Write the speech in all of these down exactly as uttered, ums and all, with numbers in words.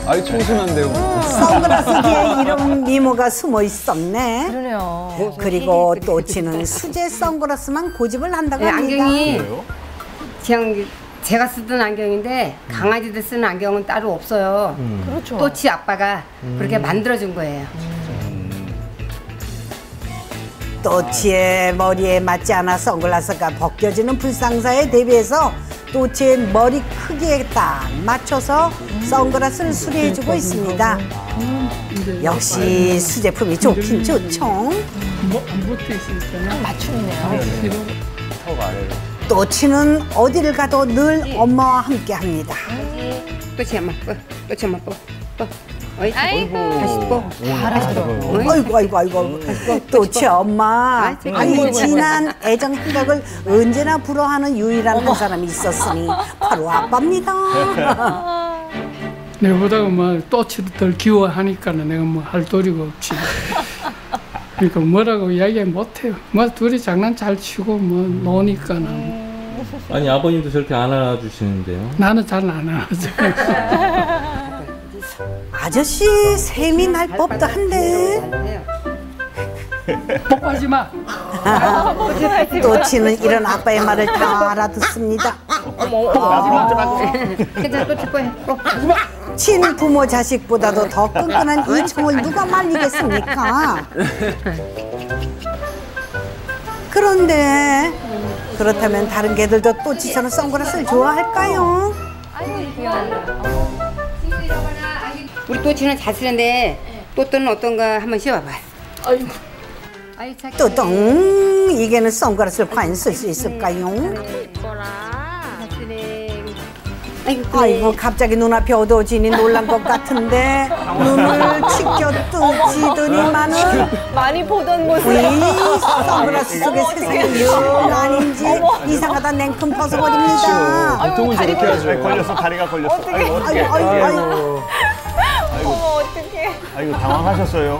아이 청순한데요. 선글라스 뒤에 이런 미모가 숨어 있었네. 그러네요. 그리고 또치는 수제 선글라스만 고집을 한다고 네, 합니다. 안경이 그냥 제가 쓰던 안경인데 강아지들 쓰는 안경은 따로 없어요. 음. 그렇죠. 또치 아빠가 음. 그렇게 만들어준 거예요. 또치의 머리에 맞지 않아 선글라스가 벗겨지는 불상사에 대비해서 또치의 머리 크기에 딱 맞춰서 선글라스를 수리해주고 있습니다. 역시 수제품이 좋긴 좋죠. 맞춤이네요. 턱 아래로. 또치는 어디를 가도 늘 엄마와 함께합니다. 또치 엄마, 뽀. 또치 엄마, 뽀. 뽀. 어이, 아이고. 다시 뽀. 잘하시더라고요. 아이고 아이고 아이고 또치 엄마 아니 진한 애정 행각을 언제나 불어하는 유일한 한 사람이 있었으니 바로 아빠입니다. 내보다 뭐 또치도 덜 귀여워하니까는 내가 뭐 할 도리가 없지. 그러니까 뭐라고 이야기 못해요. 뭐 둘이 장난 잘 치고 뭐 노니까는. 아니 아버님도 저렇게 안아주시는데요? 나는 잘 안 하죠. 아저씨 셈이 날 법도 한데 뽀뽀하지 마. 또치는 이런 아빠의 말을 다 알아듣습니다. 괜찮아, 또치 뽀 해. 뽀. 친부모 자식보다도 더 끈끈한 이 청을 누가 말리겠습니까? 그런데 그렇다면 다른 개들도 또치처럼 선글라스를 좋아할까요? 우리 또치는 잘 쓰는데 또또는 어떤가 한번 씌워봐. 아이고. 아이 착해. 또똥 이게는 선글라스를 과연 쓸 수 있을까요? 아이고, 아이고 갑자기 눈앞이 어두워지니 놀란 것 같은데 눈을 치켜 뜨지더니만은 많이 보던 모습. 이 선글라스 속에 세상이 영 아닌지 이상하다 냉큼 벗어버립니다. 보통은 저렇게 하죠. 아이고, 걸렸어, 다리가 걸렸어. 어떡해. 아이고, 어떡해. 아이고 아이고 아이고 어머 어떡해. 아이고, 당황하셨어요.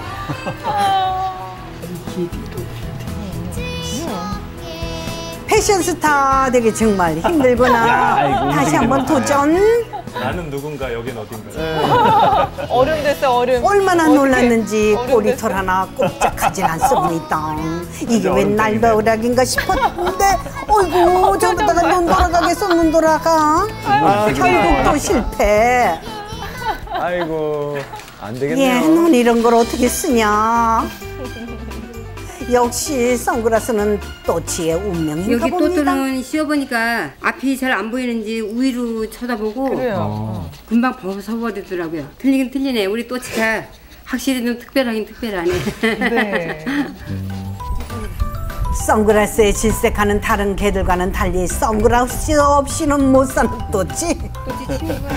패션스타 되기 정말 힘들구나. 아이고, 다시 한번 도전. 나는 누군가 여긴 어딘가. 얼음 됐어 얼음. 얼마나 어떡해. 놀랐는지 얼음 꼬리털 됐어. 하나 꼼짝하진 않습니다. 이게 웬 날벼락인가 싶었는데 어이구 저러다가 눈 돌아가겠어 눈 돌아가. 결국 또 실패. 아이고 안 예, 되겠네요. 넌 이런 걸 어떻게 쓰냐. 역시 선글라스는 또치의 운명인가 여기 봅니다. 또또는 씌워보니까 앞이 잘 안 보이는지 위로 쳐다보고 그래요. 금방 벗어버리더라고요. 틀리긴 틀리네. 우리 또치가 확실히 좀 특별하긴 특별하네. 네. 선글라스에 질색하는 다른 개들과는 달리 선글라스 없이는 못 사는 또치. 또치 친구가.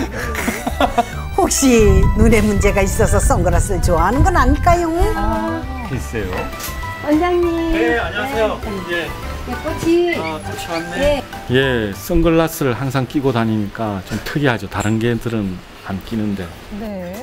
혹시 눈에 문제가 있어서 선글라스를 좋아하는 건 아닐까요? 글쎄요. 원장님. 네 안녕하세요. 예. 네, 또치. 아 같이 왔네. 네. 예, 선글라스를 항상 끼고 다니니까 좀 특이하죠. 다른 개들은 안 끼는데. 네.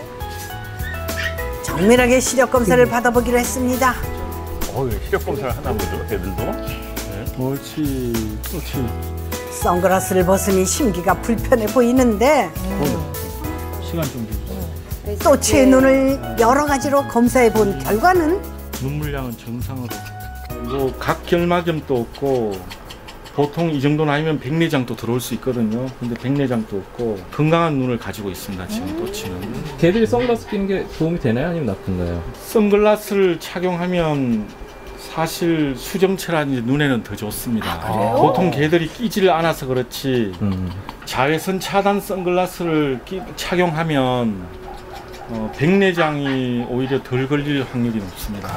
정밀하게 시력 검사를 받아보기로 했습니다. 어, 시력 검사를 하나 보죠, 걔들도. 옳지, 그렇지. 선글라스를 벗으니 심기가 불편해 보이는데 시간 좀 주세요. 또치의 눈을 여러 가지로 검사해 본 결과는 눈물량은 정상으로. 그리고 각 결막염도 없고 보통 이 정도 나이면 백내장도 들어올 수 있거든요. 근데 백내장도 없고 건강한 눈을 가지고 있습니다. 지금 또치는. 걔들이 선글라스 끼는 게 도움이 되나요? 아니면 나쁜가요? 선글라스를 착용하면 사실 수정체라든지 눈에는 더 좋습니다. 보통 개들이 끼지를 않아서 그렇지 음. 자외선 차단 선글라스를 끼, 착용하면 어, 백내장이 오히려 덜 걸릴 확률이 높습니다.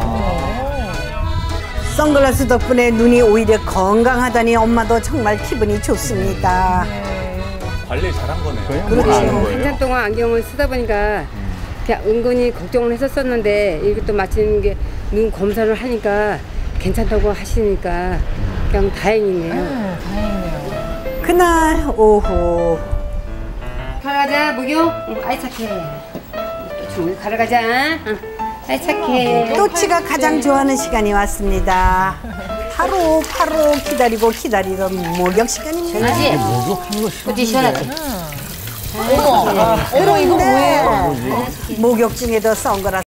선글라스 덕분에 눈이 오히려 건강하다니 엄마도 정말 기분이 좋습니다. 관리 잘한 거네요. 그렇죠. 한참 동안 안경을 쓰다 보니까 그냥 은근히 걱정을 했었었는데 이게 또 마침 이게 눈 검사를 하니까 괜찮다고 하시니까 그냥 다행이네요. 네, 다행이네요. 그날 오후 가라가자 목욕. 응, 아이 착해. 또 우리 가라가자. 응, 아이 착해. 또치가 가장 좋아하는 시간이 왔습니다. 하루 하루 기다리고 기다리던 목욕 시간입니다. 시원하지? 또치 시원하지? 어머, 어머, 이거 뭐예요? 목욕 중에도 선글라스